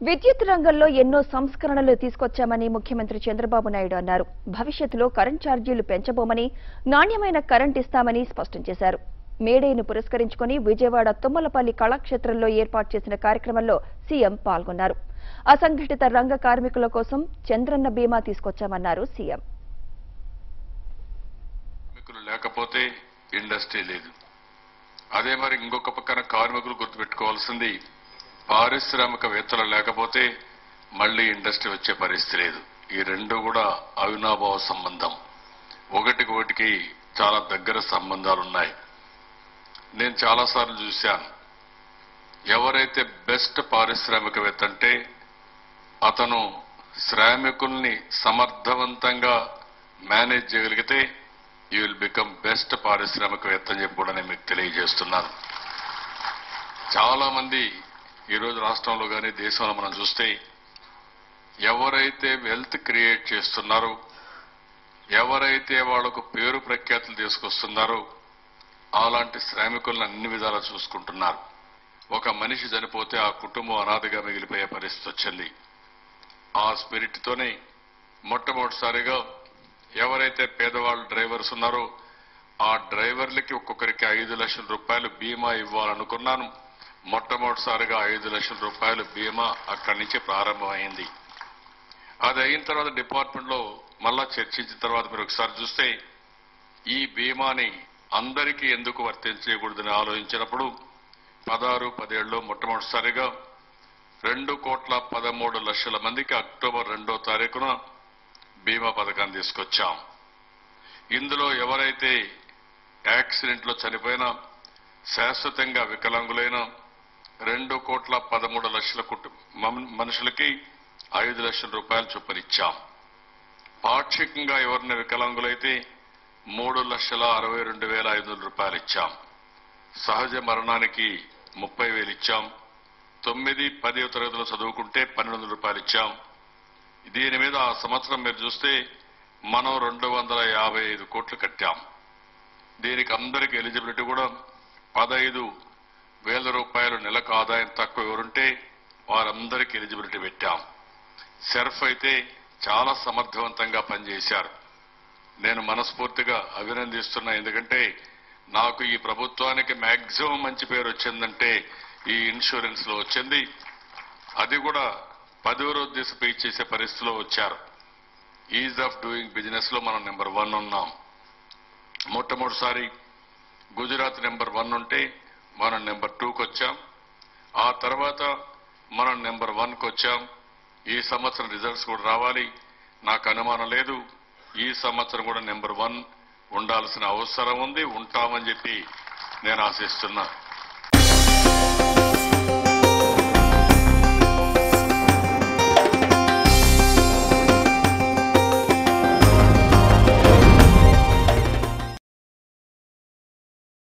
విద్యుత్ రంగంలో ఎన్నో సంస్కరణలు తీసుకొచ్చామని ముఖ్యమంత్రి చంద్రబాబు నాయుడు అన్నారు. భవిష్యత్తులో కరెంట్ ఛార్జీలు పెంచబోమని, నాణ్యమైన కరెంట్ ఇస్తామని స్పష్టం చేశారు. మేడేను పురస్కరించుకుని విజయవాడ తుమ్మలపల్లి కళాక్షేత్రంలో ఏర్పాటు చేసిన కార్యక్రమంలో సీఎం పాల్గొన్నారు. అసంఘటిత రంగ కార్మికుల కోసం చంద్రన్న బీమా తీసుకొచ్చామన్నారు సీఎం. లేకపోతే ఇండస్ట్రీ లేదు. అదే మరి ఇంకొక పక్కన కార్మికులు గుర్తుపెట్టుకోవాల్సింది, పారిశ్రామికవేత్తలు లేకపోతే మళ్లీ ఇండస్ట్రీ వచ్చే పరిస్థితి లేదు. ఈ రెండు కూడా అవినాభావ సంబంధం, ఒకటికి చాలా దగ్గర సంబంధాలున్నాయి. నేను చాలాసార్లు చూశాను, ఎవరైతే బెస్ట్ పారిశ్రామికవేత్త అంటే అతను శ్రామికుల్ని సమర్థవంతంగా మేనేజ్ చేయగలిగితే యూ విల్ బికమ్ బెస్ట్ పారిశ్రామికవేత్త అని చెప్పి కూడా నేను మీకు తెలియజేస్తున్నాను. చాలా మంది ఈరోజు రాష్ట్రంలో కానీ దేశంలో మనం చూస్తే ఎవరైతే వెల్త్ క్రియేట్ చేస్తున్నారో, ఎవరైతే వాళ్లకు పేరు ప్రఖ్యాతులు తీసుకొస్తున్నారో అలాంటి శ్రామికులను అన్ని విధాలా చూసుకుంటున్నారు. ఒక మనిషి చనిపోతే ఆ కుటుంబం అనాథగా మిగిలిపోయే పరిస్థితి వచ్చింది. ఆ స్పిరిట్ తోనే మొట్టమొదటిసారిగా ఎవరైతే పేదవాళ్ళు డ్రైవర్స్ ఉన్నారో ఆ డ్రైవర్లకి ఒక్కొక్కరికి 5 లక్షల రూపాయలు బీమా ఇవ్వాలనుకున్నాను. మొట్టమొదటిసారిగా 5 లక్షల రూపాయలు బీమా అక్కడి నుంచి ప్రారంభమైంది. అది అయిన తర్వాత డిపార్ట్మెంట్ లో మళ్ళా చర్చించిన తర్వాత మీరు ఒకసారి చూస్తే ఈ బీమాని అందరికీ ఎందుకు వర్తించకూడదని ఆలోచించినప్పుడు 16-17లో మొట్టమొదటిసారిగా 2,13,00,000 మందికి అక్టోబర్ 2వ తారీఖున బీమా పథకాన్ని తీసుకొచ్చాం. ఇందులో ఎవరైతే యాక్సిడెంట్ లో చనిపోయినా, శాశ్వతంగా వికలాంగులైన 2,13,00,000 మనుషులకి 5 లక్షల రూపాయలు చొప్పునిచ్చాం. పాక్షికంగా ఎవరిని వికలాంగులైతే 3,62,500 రూపాయలు ఇచ్చాం. సహజ మరణానికి 30,000 ఇచ్చాం. 9-10వ తరగతిలో చదువుకుంటే 1,200 రూపాయలు ఇచ్చాం. దీని మీద ఆ సంవత్సరం మీరు చూస్తే మనం 255 కోట్లు కట్టాం. దీనికి అందరికీ ఎలిజిబిలిటీ కూడా 15,000 రూపాయలు నెలకు ఆదాయం తక్కువ ఎవరుంటే వారందరికీ ఎలిజిబిలిటీ పెట్టాం. సెర్ఫ్ అయితే చాలా సమర్థవంతంగా పనిచేశారు. నేను మనస్ఫూర్తిగా అభినందిస్తున్నా. ఎందుకంటే నాకు ఈ ప్రభుత్వానికి మాక్సిమం మంచి పేరు వచ్చిందంటే ఈ ఇన్సూరెన్స్ లో వచ్చింది. అది కూడా 10వ రోజు దిశ పే చేసే పరిస్థితిలో వచ్చారు. ఈజ్ ఆఫ్ డూయింగ్ బిజినెస్ లో మనం నెంబర్ 1 ఉన్నాం. మొట్టమొదటిసారి గుజరాత్ నెంబర్ 1 ఉంటే మనం నెంబర్ 2కి వచ్చాం. ఆ తర్వాత మనం నెంబర్ 1కి వచ్చాం. ఈ సంవత్సరం రిజల్ట్స్ కూడా రావాలి. నాకు అనుమానం లేదు, ఈ సంవత్సరం కూడా నెంబర్ 1 ఉండాల్సిన అవసరం ఉంది. ఉంటామని చెప్పి నేను ఆశిస్తున్నా.